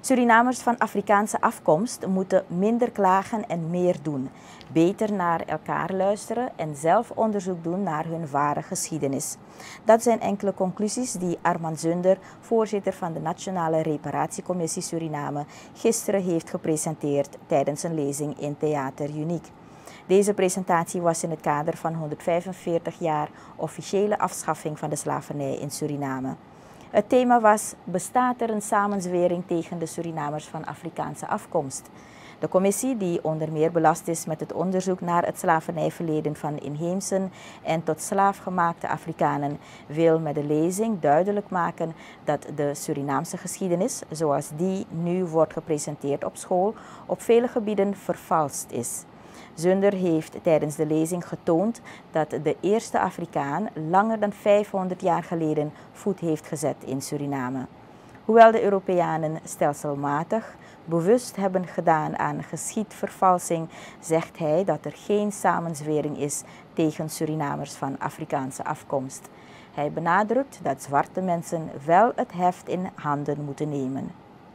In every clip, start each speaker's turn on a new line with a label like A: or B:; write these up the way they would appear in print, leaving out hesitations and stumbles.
A: Surinamers van Afrikaanse afkomst moeten minder klagen en meer doen. Beter naar elkaar luisteren en zelf onderzoek doen naar hun ware geschiedenis. Dat zijn enkele conclusies die Armand Zunder, voorzitter van de Nationale Reparatiecommissie Suriname, gisteren heeft gepresenteerd tijdens een lezing in Theater Uniek. Deze presentatie was in het kader van 145 jaar officiële afschaffing van de slavernij in Suriname. Het thema was: bestaat er een samenzwering tegen de Surinamers van Afrikaanse afkomst? De commissie, die onder meer belast is met het onderzoek naar het slavernijverleden van inheemsen en tot slaafgemaakte Afrikanen, wil met de lezing duidelijk maken dat de Surinaamse geschiedenis, zoals die nu wordt gepresenteerd op school, op vele gebieden vervalst is. Zunder heeft tijdens de lezing getoond dat de eerste Afrikaan langer dan 500 jaar geleden voet heeft gezet in Suriname. Hoewel de Europeanen stelselmatig bewust hebben gedaan aan geschiedvervalsing, zegt hij dat er geen samenzwering is tegen Surinamers van Afrikaanse afkomst. Hij benadrukt dat zwarte mensen wel het heft in handen moeten nemen.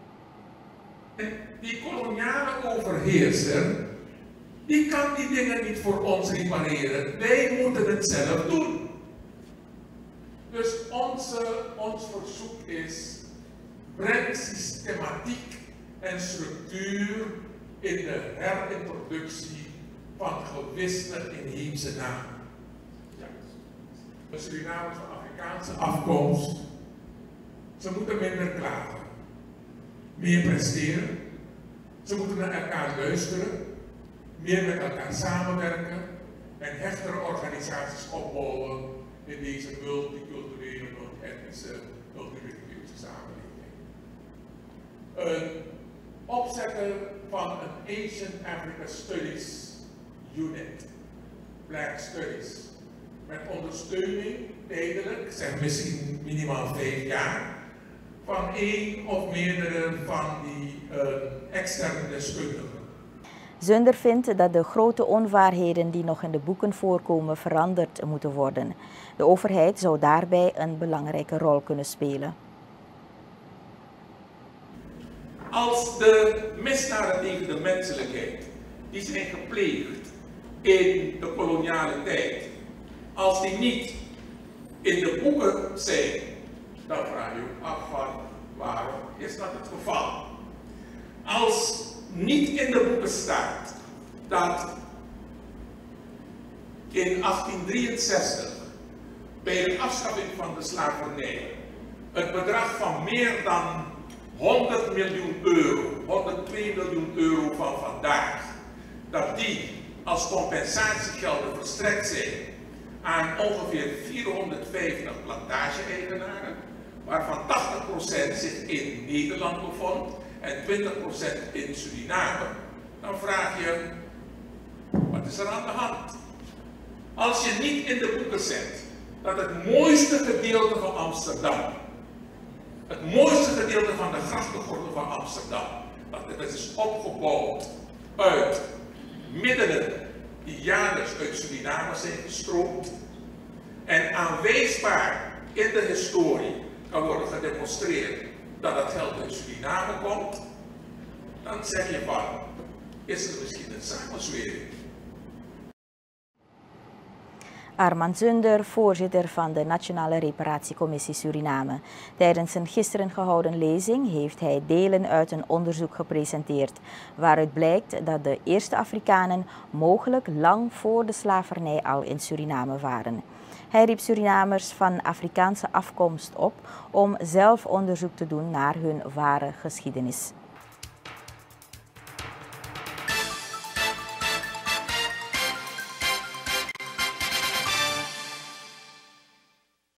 B: Die koloniale overheerser, die kan die dingen niet voor ons repareren. Wij moeten het zelf doen. Dus ons verzoek is: breng systematiek en structuur in de herintroductie van gewiste inheemse namen. Ja. De Surinamers van Afrikaanse afkomst, ze moeten minder klagen, meer presteren, ze moeten naar elkaar luisteren, meer met elkaar samenwerken en hechtere organisaties opbouwen in deze multiculturele, multi-etnische, multireligieuze samenleving. Een opzetten van een Asian Africa Studies Unit, Black Studies, met ondersteuning tijdelijk, zeg misschien minimaal 5 jaar, van één of meerdere van die externe deskundigen.
A: Zunder vindt dat de grote onwaarheden die nog in de boeken voorkomen veranderd moeten worden. De overheid zou daarbij een belangrijke rol kunnen spelen.
B: Als de misdaden tegen de menselijkheid die zijn gepleegd in de koloniale tijd, als die niet in de boeken zijn, dan vraag je ook af van waarom is dat het geval? Als niet in de boeken staat dat in 1863 bij de afschaffing van de slavernij het bedrag van meer dan 100 miljoen euro, 102 miljoen euro van vandaag, dat die als compensatiegelden verstrekt zijn aan ongeveer 450 plantage-eigenaren, waarvan 80% zich in Nederland bevond en 20% in Suriname, dan vraag je: wat is er aan de hand? Als je niet in de boeken zet dat het mooiste gedeelte van Amsterdam, het mooiste gedeelte van de grachtengordel van Amsterdam, dat het is opgebouwd uit middelen die jaarlijks uit Suriname zijn gestroomd en aanwijsbaar in de historie kan worden gedemonstreerd dat het geld uit Suriname komt, dan zeg je van: is er misschien een samenzwering?
A: Armand Zunder, voorzitter van de Nationale Reparatiecommissie Suriname. Tijdens een gisteren gehouden lezing heeft hij delen uit een onderzoek gepresenteerd, waaruit blijkt dat de eerste Afrikanen mogelijk lang voor de slavernij al in Suriname waren. Hij riep Surinamers van Afrikaanse afkomst op om zelf onderzoek te doen naar hun ware geschiedenis.